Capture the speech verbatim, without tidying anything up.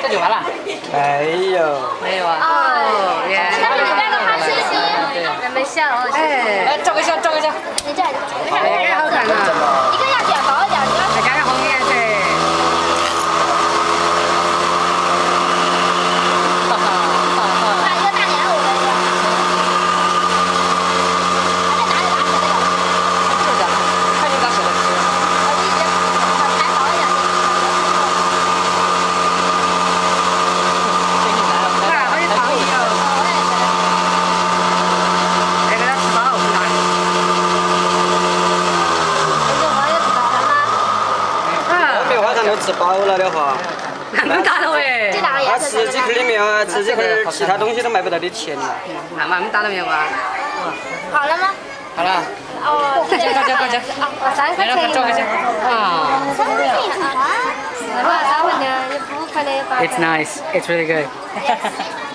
个就完了。 没有。 没有啊。哦，原来。 但是你那个好清晰， 对。 没笑。 哎，来照个相，照个相。 你这，你看， 这个好看啊。 一个要点薄一点，你要。 再加上红颜色。哈哈哈哈。 看一个大年我的一个。他在哪里拿写的？ 就是的，看你咋写的。 我一直还薄一点。 那好有创意哦。这个吃饱不难。 没有，晚上都吃饱了的话， 那么大了喂。 那吃几块里面啊，吃几块其他东西都买不到的钱了。 那那么大了没有啊？ 好了吗？ 好了。 哦， 快点快点快点！ 哦，三块钱一照个相。啊。 三块钱一个啊？是吧？三块钱，你不块的。 It's nice. It's really good.